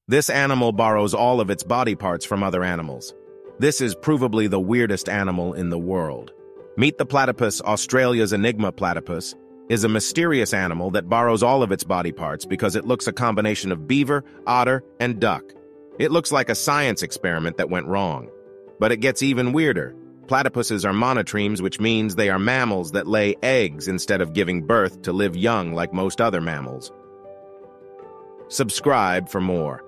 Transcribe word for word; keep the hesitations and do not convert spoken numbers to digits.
This animal borrows all of its body parts from other animals. This is provably the weirdest animal in the world. Meet the platypus. Australia's enigma platypus is a mysterious animal that borrows all of its body parts because it looks a combination of beaver, otter, and duck. It looks like a science experiment that went wrong. But it gets even weirder. Platypuses are monotremes, which means they are mammals that lay eggs instead of giving birth to live young like most other mammals. Subscribe for more.